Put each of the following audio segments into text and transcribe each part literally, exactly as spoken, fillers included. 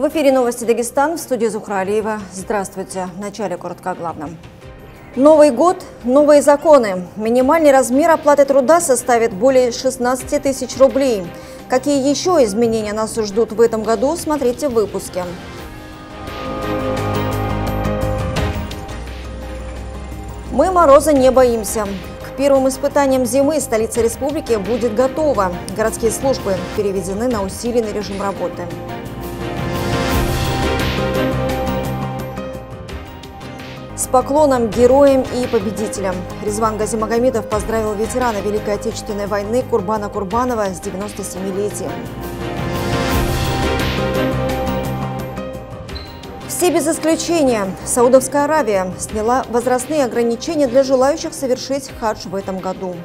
В эфире новости Дагестан, в студии Зухра Алиева. Здравствуйте. В начале коротко о главном. Новый год, новые законы. Минимальный размер оплаты труда составит более шестнадцати тысяч рублей. Какие еще изменения нас ждут в этом году, смотрите в выпуске. Мы мороза не боимся. К первым испытаниям зимы столица республики будет готова. Городские службы переведены на усиленный режим работы. С поклоном героям и победителям. Резван Газимагомедов поздравил ветерана Великой Отечественной войны Курбана Курбанова с девяностосемилетием. Все без исключения. Саудовская Аравия сняла возрастные ограничения для желающих совершить хадж в этом году.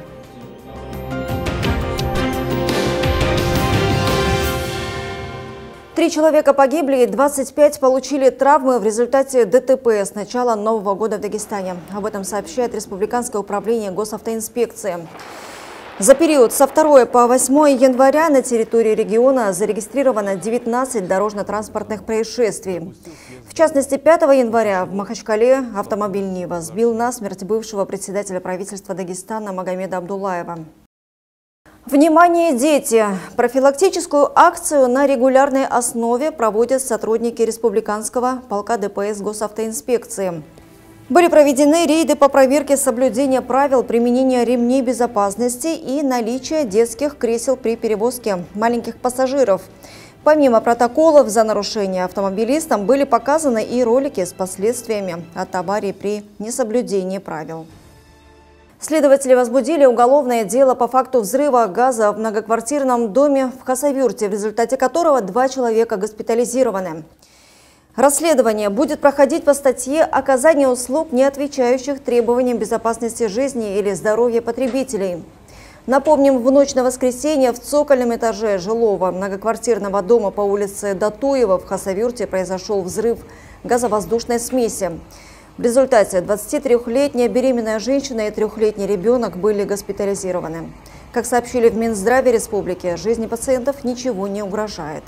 Три человека погибли и двадцать пять получили травмы в результате ДТП с начала Нового года в Дагестане. Об этом сообщает Республиканское управление госавтоинспекции. За период со второго по восьмое января на территории региона зарегистрировано девятнадцать дорожно-транспортных происшествий. В частности, пятого января в Махачкале автомобиль «Нива» сбил насмерть бывшего председателя правительства Дагестана Магомеда Абдуллаева. Внимание, дети! Профилактическую акцию на регулярной основе проводят сотрудники Республиканского полка ДПС госавтоинспекции. Были проведены рейды по проверке соблюдения правил применения ремней безопасности и наличия детских кресел при перевозке маленьких пассажиров. Помимо протоколов за нарушение автомобилистам были показаны и ролики с последствиями от аварий при несоблюдении правил. Следователи возбудили уголовное дело по факту взрыва газа в многоквартирном доме в Хасавюрте, в результате которого два человека госпитализированы. Расследование будет проходить по статье «Оказание услуг, не отвечающих требованиям безопасности жизни или здоровья потребителей». Напомним, в ночь на воскресенье в цокольном этаже жилого многоквартирного дома по улице Датуева в Хасавюрте произошел взрыв газовоздушной смеси. В результате двадцатитрёхлетняя беременная женщина и трехлетний ребенок были госпитализированы. Как сообщили в Минздраве республики, жизни пациентов ничего не угрожает.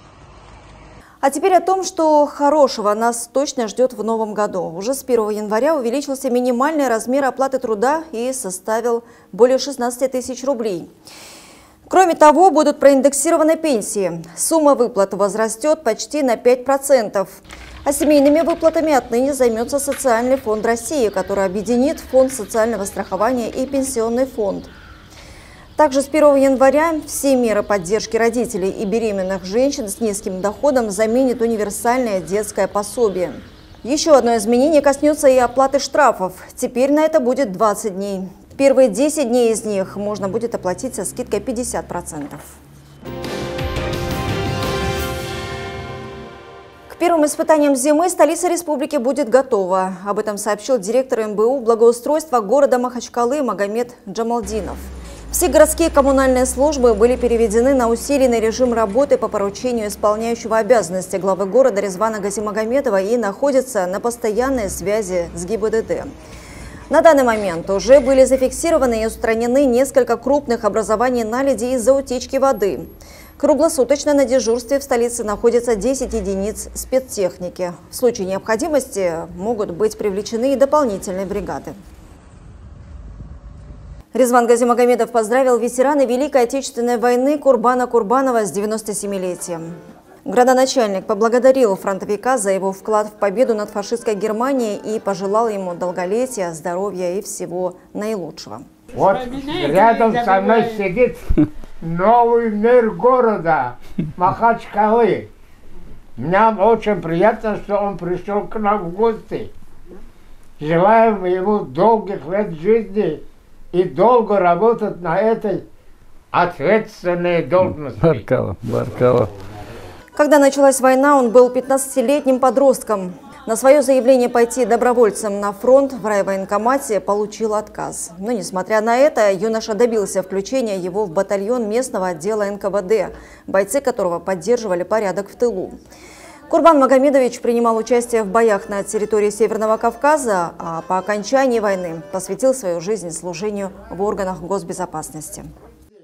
А теперь о том, что хорошего нас точно ждет в новом году. Уже с первого января увеличился минимальный размер оплаты труда и составил более шестнадцати тысяч рублей. Кроме того, будут проиндексированы пенсии. Сумма выплат возрастет почти на пять процентов. А семейными выплатами отныне займется Социальный фонд России, который объединит Фонд социального страхования и Пенсионный фонд. Также с первого января все меры поддержки родителей и беременных женщин с низким доходом заменит универсальное детское пособие. Еще одно изменение коснется и оплаты штрафов. Теперь на это будет двадцать дней. Первые десять дней из них можно будет оплатить со скидкой пятьдесят процентов. К первым испытаниям зимы столица республики будет готова. Об этом сообщил директор эм бэ у благоустройства города Махачкалы Магомед Джамалдинов. Все городские коммунальные службы были переведены на усиленный режим работы по поручению исполняющего обязанности главы города Резвана Газимагомедова и находятся на постоянной связи с гэ и бэ дэ дэ. На данный момент уже были зафиксированы и устранены несколько крупных образований наледи из-за утечки воды. Круглосуточно на дежурстве в столице находится десять единиц спецтехники. В случае необходимости могут быть привлечены и дополнительные бригады. Резван Газимагомедов поздравил ветерана Великой Отечественной войны Курбана Курбанова с девяностосемилетием. Градоначальник поблагодарил фронтовика за его вклад в победу над фашистской Германией и пожелал ему долголетия, здоровья и всего наилучшего. Вот рядом со мной сидит новый мэр города Махачкалы. Мне очень приятно, что он пришел к нам в гости. Желаем ему долгих лет жизни и долго работать на этой ответственной должности. Баркало, баркало. Когда началась война, он был пятнадцатилетним подростком. На свое заявление пойти добровольцем на фронт в райвоенкомате получил отказ. Но, несмотря на это, юноша добился включения его в батальон местного отдела эн ка вэ дэ, бойцы которого поддерживали порядок в тылу. Курбан Магомедович принимал участие в боях на территории Северного Кавказа, а по окончании войны посвятил свою жизнь служению в органах госбезопасности.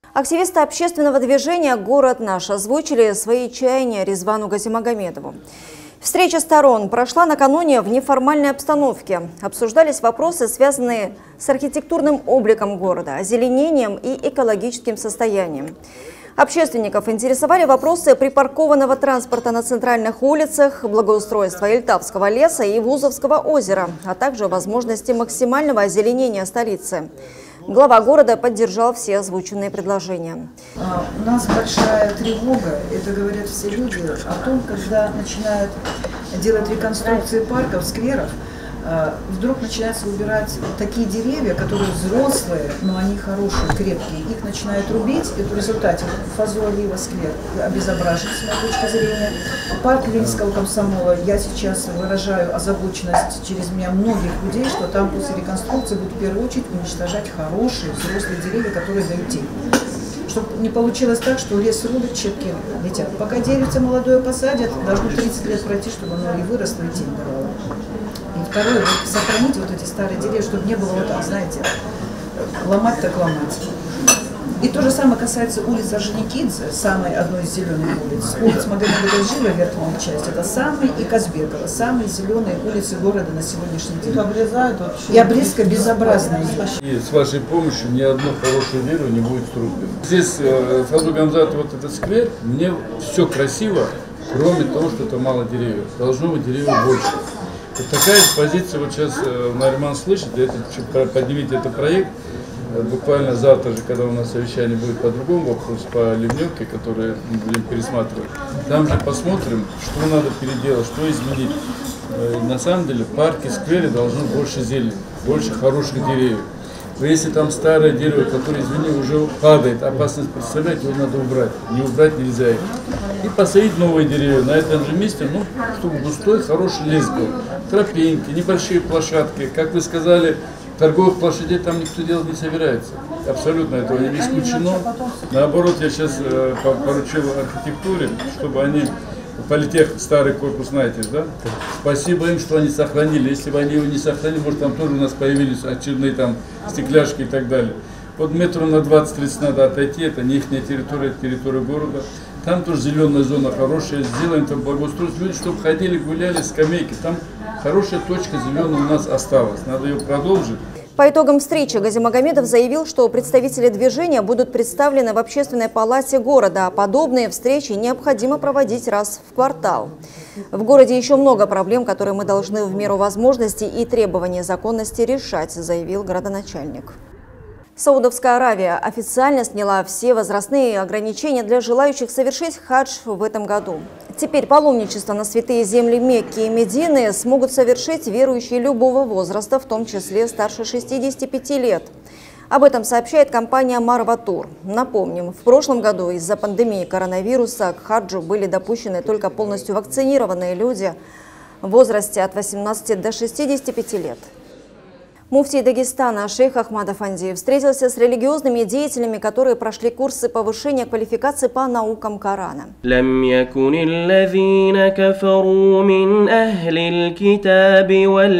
Активисты общественного движения «Город наш» озвучили свои чаяния Резвану Газимагомедову. Встреча сторон прошла накануне в неформальной обстановке. Обсуждались вопросы, связанные с архитектурным обликом города, озеленением и экологическим состоянием. Общественников интересовали вопросы припаркованного транспорта на центральных улицах, благоустройства Ильтавского леса и Вузовского озера, а также возможности максимального озеленения столицы. Глава города поддержал все озвученные предложения. У нас большая тревога, это говорят все люди, о том, когда начинают делать реконструкции парков, скверов, вдруг начинается убирать такие деревья, которые взрослые, но они хорошие, крепкие. Их начинают рубить, и в результате Фазу-Алиева сквер обезображен, с моей точки зрения. Парк Ленинского комсомола, я сейчас выражаю озабоченность через меня многих людей, что там после реконструкции будут в первую очередь уничтожать хорошие взрослые деревья, которые дают тень. Чтобы не получилось так, что лес рубят, щепки летят. Пока деревце молодое посадят, должно тридцать лет пройти, чтобы оно и выросло, и тень давало. И второе, вот, сохранить вот эти старые деревья, чтобы не было вот так, знаете, ломать так ломать. И то же самое касается улицы Орджоникидзе, самой одной из зеленых улиц. Улица Магомеда-Гаджиева, верхняя часть, это самые, и Казбекова, самые зеленые улицы города на сегодняшний день. Обрезают вообще. И обрезка безобразная. И с вашей помощью ни одно хорошее дерево не будет срублено. Здесь, Фазу Гамзат, вот этот сквер, мне все красиво, кроме того, что это мало деревьев. Должно быть деревьев больше. Вот такая позиция, вот сейчас Нариман слышит, это, поднимите этот проект. Буквально завтра же, когда у нас совещание будет по другому вопросу, по ливневке, которую мы будем пересматривать, там же посмотрим, что надо переделать, что изменить. На самом деле в парке, в сквере должно больше зелени, больше хороших деревьев. Но если там старое дерево, которое, извини, уже падает, опасность представляет, его надо убрать. Не убрать нельзя их. И посадить новые деревья на этом же месте, ну, чтобы густой, хороший лес был. Тропинки, небольшие площадки, как вы сказали, торговых площадей там никто делать не собирается. Абсолютно этого не исключено. Наоборот, я сейчас э, поручил архитектуре, чтобы они, политех, старый корпус, знаете, да? Спасибо им, что они сохранили. Если бы они его не сохранили, может, там тоже у нас появились очередные там стекляшки и так далее. Вот метру на двадцать-тридцать надо отойти, это не их территория, это территория города. Там тоже зеленая зона хорошая, сделаем там благоустройство, люди, чтобы ходили, гуляли, скамейки. Там хорошая точка зеленая у нас осталась, надо ее продолжить. По итогам встречи Газимагомедов заявил, что представители движения будут представлены в общественной палате города, а подобные встречи необходимо проводить раз в квартал. В городе еще много проблем, которые мы должны в меру возможностей и требований законности решать, заявил градоначальник. Саудовская Аравия официально сняла все возрастные ограничения для желающих совершить хадж в этом году. Теперь паломничество на святые земли Мекки и Медины смогут совершить верующие любого возраста, в том числе старше шестидесяти пяти лет. Об этом сообщает компания Марва Тур. Напомним, в прошлом году из-за пандемии коронавируса к хаджу были допущены только полностью вакцинированные люди в возрасте от восемнадцати до шестидесяти пяти лет. Муфтий Дагестана шейх Ахмад Афанди встретился с религиозными деятелями, которые прошли курсы повышения квалификации по наукам Корана. لم يكن الذين كفروا من أهل الكتاب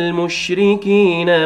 والمشركين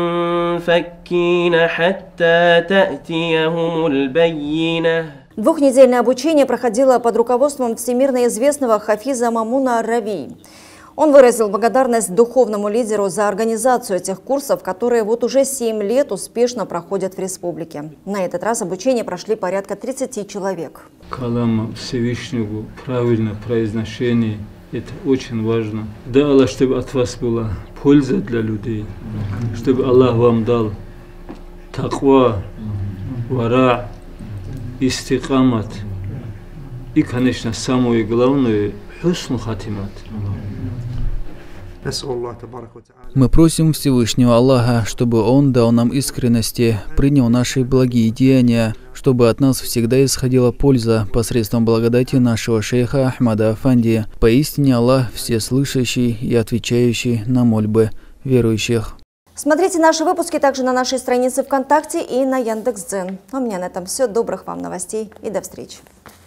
منفكين حتى تأتيهم البينة. Двухнедельное обучение проходило под руководством всемирно известного хафиза Мамуна Ар-Рави. Он выразил благодарность духовному лидеру за организацию этих курсов, которые вот уже семь лет успешно проходят в республике. На этот раз обучение прошли порядка тридцати человек. Калама Всевышнего, правильное произношение, это очень важно. Да, Аллах, чтобы от вас была польза для людей, чтобы Аллах вам дал таква, вара, истикамат и, конечно, самое главное, хусну хатимат. Мы просим Всевышнего Аллаха, чтобы Он дал нам искренности, принял наши благие деяния, чтобы от нас всегда исходила польза посредством благодати нашего шейха Ахмада Афанди. Поистине Аллах всеслышащий и отвечающий на мольбы верующих. Смотрите наши выпуски также на нашей странице ВКонтакте и на Яндекс.Дзен. У меня на этом все. Добрых вам новостей и до встречи.